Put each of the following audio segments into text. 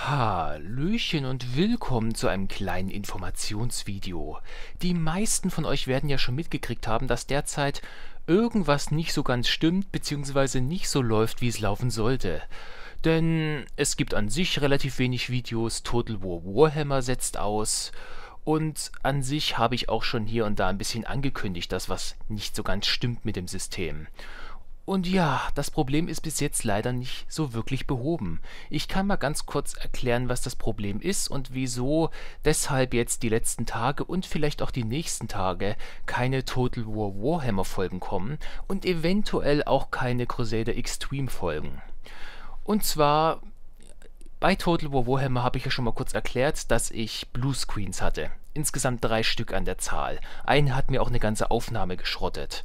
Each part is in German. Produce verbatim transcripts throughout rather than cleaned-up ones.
Hallöchen und willkommen zu einem kleinen Informationsvideo. Die meisten von euch werden ja schon mitgekriegt haben, dass derzeit irgendwas nicht so ganz stimmt bzw. nicht so läuft, wie es laufen sollte. Denn es gibt an sich relativ wenig Videos, Total War Warhammer setzt aus und an sich habe ich auch schon hier und da ein bisschen angekündigt, dass was nicht so ganz stimmt mit dem System. Und ja, das Problem ist bis jetzt leider nicht so wirklich behoben. Ich kann mal ganz kurz erklären, was das Problem ist und wieso deshalb jetzt die letzten Tage und vielleicht auch die nächsten Tage keine Total War Warhammer Folgen kommen und eventuell auch keine Crusader Extreme Folgen. Und zwar, bei Total War Warhammer habe ich ja schon mal kurz erklärt, dass ich Bluescreens hatte. Insgesamt drei Stück an der Zahl. Eine hat mir auch eine ganze Aufnahme geschrottet.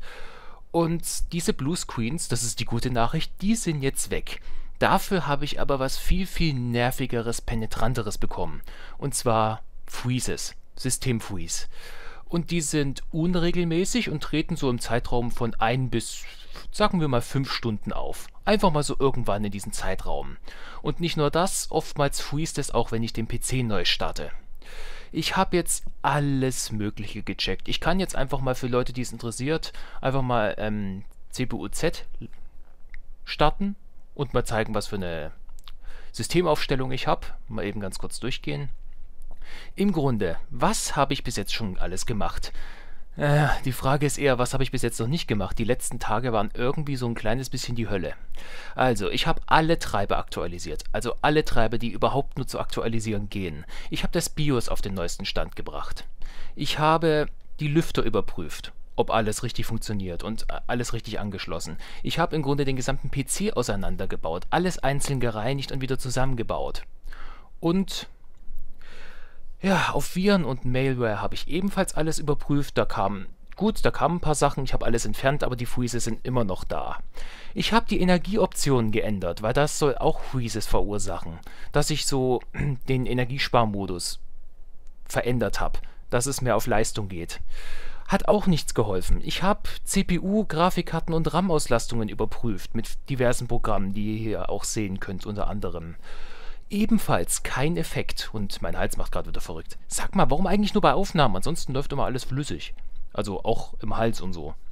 Und diese Bluescreens, das ist die gute Nachricht, die sind jetzt weg. Dafür habe ich aber was viel, viel nervigeres, penetranteres bekommen. Und zwar Freezes, System-Freeze. Und die sind unregelmäßig und treten so im Zeitraum von ein bis, sagen wir mal, fünf Stunden auf. Einfach mal so irgendwann in diesem Zeitraum. Und nicht nur das, oftmals freest es auch, wenn ich den P C neu starte. Ich habe jetzt alles Mögliche gecheckt. Ich kann jetzt einfach mal für Leute, die es interessiert, einfach mal ähm, C P U Z starten und mal zeigen, was für eine Systemaufstellung ich habe. Mal eben ganz kurz durchgehen. Im Grunde, was habe ich bis jetzt schon alles gemacht? Äh, die Frage ist eher, was habe ich bis jetzt noch nicht gemacht? Die letzten Tage waren irgendwie so ein kleines bisschen die Hölle. Also, ich habe alle Treiber aktualisiert. Also alle Treiber, die überhaupt nur zu aktualisieren gehen. Ich habe das BIOS auf den neuesten Stand gebracht. Ich habe die Lüfter überprüft, ob alles richtig funktioniert und alles richtig angeschlossen. Ich habe im Grunde den gesamten P C auseinandergebaut, alles einzeln gereinigt und wieder zusammengebaut. Und ja, auf Viren und Malware habe ich ebenfalls alles überprüft. Da kam, gut, da kamen ein paar Sachen, ich habe alles entfernt, aber die Freezes sind immer noch da. Ich habe die Energieoptionen geändert, weil das soll auch Freezes verursachen. Dass ich so den Energiesparmodus verändert habe, dass es mehr auf Leistung geht. Hat auch nichts geholfen. Ich habe C P U, Grafikkarten und RAM-Auslastungen überprüft mit diversen Programmen, die ihr hier auch sehen könnt, unter anderem. Ebenfalls kein Effekt. Und mein Hals macht gerade wieder verrückt. Sag mal, warum eigentlich nur bei Aufnahmen? Ansonsten läuft immer alles flüssig. Also auch im Hals und so.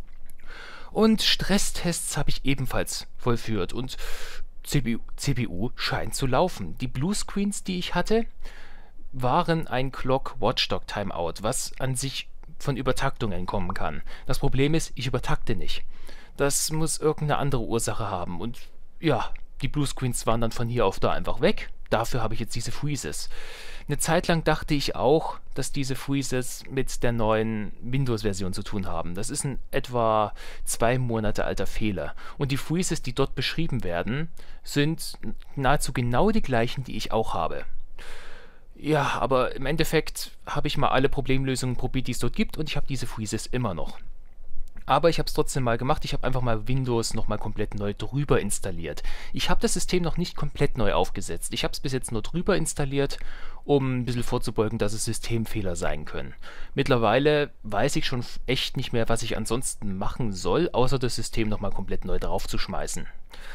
Und Stresstests habe ich ebenfalls vollführt. Und C P U, C P U scheint zu laufen. Die Bluescreens, die ich hatte, waren ein Clock-Watchdog-Timeout, was an sich von Übertaktungen kommen kann. Das Problem ist, ich übertakte nicht. Das muss irgendeine andere Ursache haben. Und ja, die Bluescreens waren dann von hier auf da einfach weg. Dafür habe ich jetzt diese Freezes. Eine Zeit lang dachte ich auch, dass diese Freezes mit der neuen Windows-Version zu tun haben. Das ist ein etwa zwei Monate alter Fehler. Und die Freezes, die dort beschrieben werden, sind nahezu genau die gleichen, die ich auch habe. Ja, aber im Endeffekt habe ich mal alle Problemlösungen probiert, die es dort gibt, und ich habe diese Freezes immer noch. Aber ich habe es trotzdem mal gemacht. Ich habe einfach mal Windows nochmal komplett neu drüber installiert. Ich habe das System noch nicht komplett neu aufgesetzt. Ich habe es bis jetzt nur drüber installiert, um ein bisschen vorzubeugen, dass es Systemfehler sein können. Mittlerweile weiß ich schon echt nicht mehr, was ich ansonsten machen soll, außer das System nochmal komplett neu draufzuschmeißen.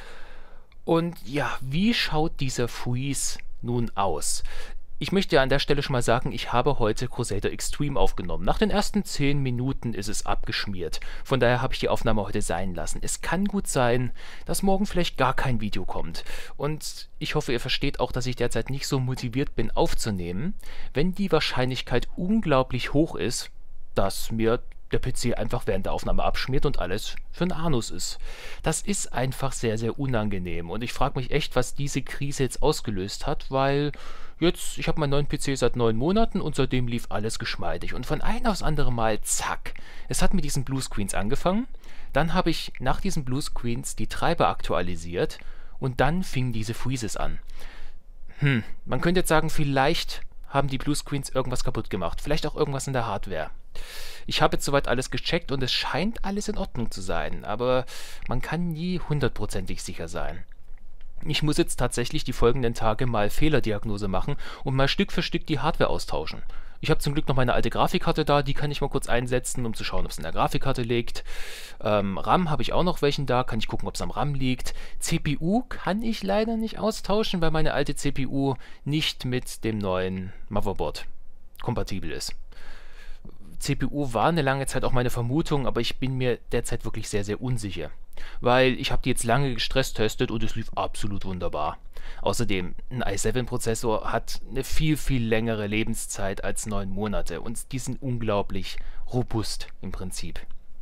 Und ja, wie schaut dieser Freeze nun aus? Ich möchte ja an der Stelle schon mal sagen, ich habe heute Crusader Extreme aufgenommen. Nach den ersten zehn Minuten ist es abgeschmiert. Von daher habe ich die Aufnahme heute sein lassen. Es kann gut sein, dass morgen vielleicht gar kein Video kommt. Und ich hoffe, ihr versteht auch, dass ich derzeit nicht so motiviert bin aufzunehmen, wenn die Wahrscheinlichkeit unglaublich hoch ist, dass mir der P C einfach während der Aufnahme abschmiert und alles für einen Anus ist. Das ist einfach sehr, sehr unangenehm. Und ich frage mich echt, was diese Krise jetzt ausgelöst hat, weil jetzt, ich habe meinen neuen P C seit neun Monaten und seitdem lief alles geschmeidig. Und von einem aufs andere Mal, zack. Es hat mit diesen Bluescreens angefangen. Dann habe ich nach diesen Bluescreens die Treiber aktualisiert und dann fingen diese Freezes an. Hm, man könnte jetzt sagen, vielleicht haben die Bluescreens irgendwas kaputt gemacht. Vielleicht auch irgendwas in der Hardware. Ich habe jetzt soweit alles gecheckt und es scheint alles in Ordnung zu sein, aber man kann nie hundertprozentig sicher sein. Ich muss jetzt tatsächlich die folgenden Tage mal Fehlerdiagnose machen und mal Stück für Stück die Hardware austauschen. Ich habe zum Glück noch meine alte Grafikkarte da, die kann ich mal kurz einsetzen, um zu schauen, ob es in der Grafikkarte liegt. Ähm, RAM habe ich auch noch welchen da, kann ich gucken, ob es am RAM liegt. C P U kann ich leider nicht austauschen, weil meine alte C P U nicht mit dem neuen Motherboard kompatibel ist. C P U war eine lange Zeit auch meine Vermutung, aber ich bin mir derzeit wirklich sehr, sehr unsicher. Weil ich habe die jetzt lange gestresst testet und es lief absolut wunderbar. Außerdem, ein i sieben Prozessor hat eine viel, viel längere Lebenszeit als neun Monate und die sind unglaublich robust im Prinzip.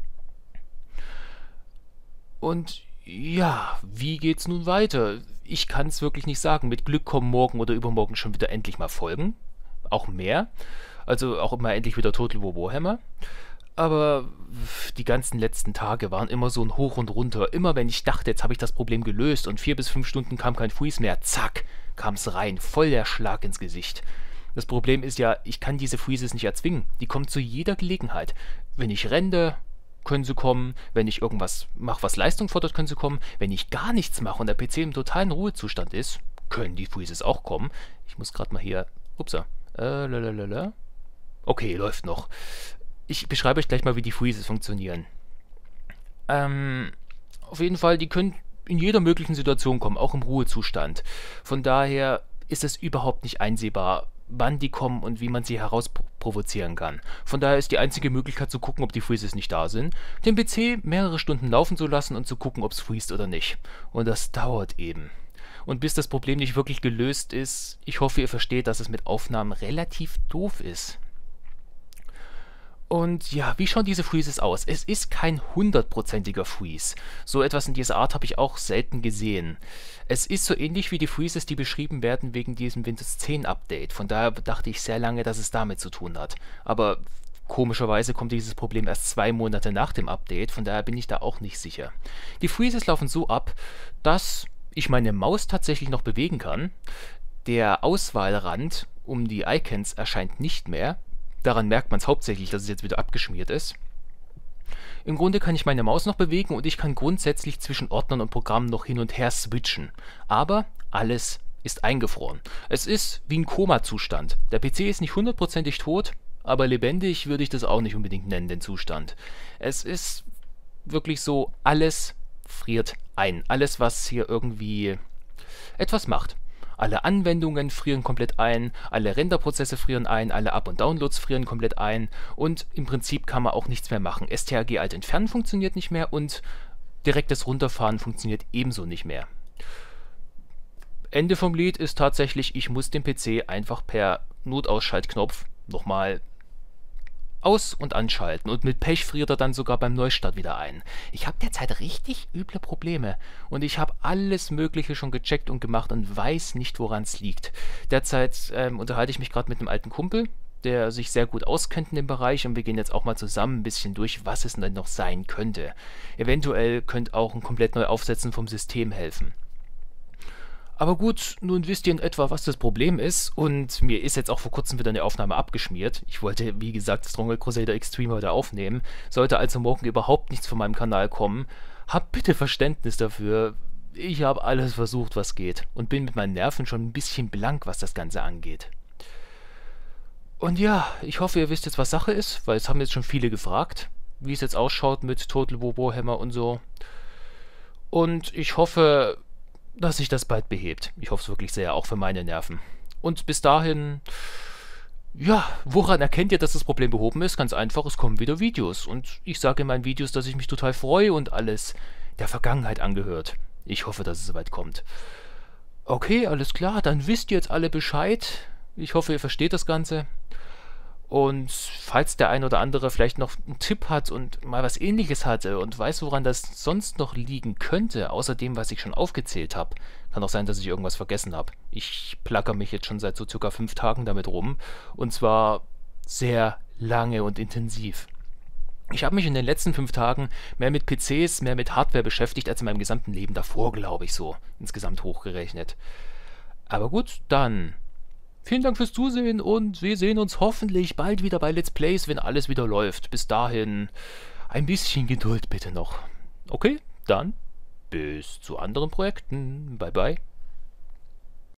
Und ja, wie geht's nun weiter? Ich kann es wirklich nicht sagen. Mit Glück kommen morgen oder übermorgen schon wieder endlich mal Folgen. Auch mehr. Also auch immer endlich wieder Total War Warhammer. Aber die ganzen letzten Tage waren immer so ein Hoch und Runter. Immer wenn ich dachte, jetzt habe ich das Problem gelöst und vier bis fünf Stunden kam kein Freeze mehr, zack, kam es rein. Voll der Schlag ins Gesicht. Das Problem ist ja, ich kann diese Freezes nicht erzwingen. Die kommen zu jeder Gelegenheit. Wenn ich rende, können sie kommen. Wenn ich irgendwas mache, was Leistung fordert, können sie kommen. Wenn ich gar nichts mache und der P C im totalen Ruhezustand ist, können die Freezes auch kommen. Ich muss gerade mal hier... Upsa. Äh, lalalala. Okay, läuft noch. Ich beschreibe euch gleich mal, wie die Freezes funktionieren. Ähm, auf jeden Fall, die können in jeder möglichen Situation kommen, auch im Ruhezustand. Von daher ist es überhaupt nicht einsehbar, wann die kommen und wie man sie herausprovozieren kann. Von daher ist die einzige Möglichkeit zu gucken, ob die Freezes nicht da sind, den P C mehrere Stunden laufen zu lassen und zu gucken, ob es freest oder nicht. Und das dauert eben. Und bis das Problem nicht wirklich gelöst ist, ich hoffe, ihr versteht, dass es mit Aufnahmen relativ doof ist. Und ja, wie schauen diese Freezes aus? Es ist kein hundertprozentiger Freeze. So etwas in dieser Art habe ich auch selten gesehen. Es ist so ähnlich wie die Freezes, die beschrieben werden wegen diesem Windows zehn Update. Von daher dachte ich sehr lange, dass es damit zu tun hat. Aber komischerweise kommt dieses Problem erst zwei Monate nach dem Update, von daher bin ich da auch nicht sicher. Die Freezes laufen so ab, dass ich meine Maus tatsächlich noch bewegen kann. Der Auswahlrand um die Icons erscheint nicht mehr. Daran merkt man es hauptsächlich, dass es jetzt wieder abgeschmiert ist. Im Grunde kann ich meine Maus noch bewegen und ich kann grundsätzlich zwischen Ordnern und Programmen noch hin und her switchen. Aber alles ist eingefroren. Es ist wie ein Koma-Zustand. Der P C ist nicht hundertprozentig tot, aber lebendig würde ich das auch nicht unbedingt nennen, den Zustand. Es ist wirklich so, alles friert ein. Alles, was hier irgendwie etwas macht. Alle Anwendungen frieren komplett ein, alle Renderprozesse frieren ein, alle Up- und Downloads frieren komplett ein und im Prinzip kann man auch nichts mehr machen. S T R G Alt entfernen funktioniert nicht mehr und direktes Runterfahren funktioniert ebenso nicht mehr. Ende vom Lied ist tatsächlich, ich muss den P C einfach per Notausschaltknopf nochmal aus- und anschalten und mit Pech friert er dann sogar beim Neustart wieder ein. Ich habe derzeit richtig üble Probleme und ich habe alles Mögliche schon gecheckt und gemacht und weiß nicht, woran es liegt. Derzeit ähm, unterhalte ich mich gerade mit einem alten Kumpel, der sich sehr gut auskennt in dem Bereich und wir gehen jetzt auch mal zusammen ein bisschen durch, was es denn noch sein könnte. Eventuell könnte auch ein komplett neu Aufsetzen vom System helfen. Aber gut, nun wisst ihr in etwa, was das Problem ist und mir ist jetzt auch vor kurzem wieder eine Aufnahme abgeschmiert. Ich wollte, wie gesagt, Stronghold Crusader Extreme heute aufnehmen. Sollte also morgen überhaupt nichts von meinem Kanal kommen, habt bitte Verständnis dafür. Ich habe alles versucht, was geht und bin mit meinen Nerven schon ein bisschen blank, was das Ganze angeht. Und ja, ich hoffe, ihr wisst jetzt, was Sache ist, weil es haben jetzt schon viele gefragt, wie es jetzt ausschaut mit Total War Warhammer und so. Und ich hoffe, dass sich das bald behebt. Ich hoffe es wirklich sehr, auch für meine Nerven. Und bis dahin, ja, woran erkennt ihr, dass das Problem behoben ist? Ganz einfach, es kommen wieder Videos. Und ich sage in meinen Videos, dass ich mich total freue und alles der Vergangenheit angehört. Ich hoffe, dass es soweit kommt. Okay, alles klar, dann wisst ihr jetzt alle Bescheid. Ich hoffe, ihr versteht das Ganze. Und falls der ein oder andere vielleicht noch einen Tipp hat und mal was Ähnliches hatte und weiß, woran das sonst noch liegen könnte, außer dem, was ich schon aufgezählt habe, kann auch sein, dass ich irgendwas vergessen habe. Ich placker mich jetzt schon seit so circa fünf Tagen damit rum und zwar sehr lange und intensiv. Ich habe mich in den letzten fünf Tagen mehr mit P Cs, mehr mit Hardware beschäftigt als in meinem gesamten Leben davor, glaube ich so, insgesamt hochgerechnet. Aber gut, dann vielen Dank fürs Zusehen und wir sehen uns hoffentlich bald wieder bei Let's Plays, wenn alles wieder läuft. Bis dahin ein bisschen Geduld bitte noch. Okay, dann bis zu anderen Projekten. Bye bye.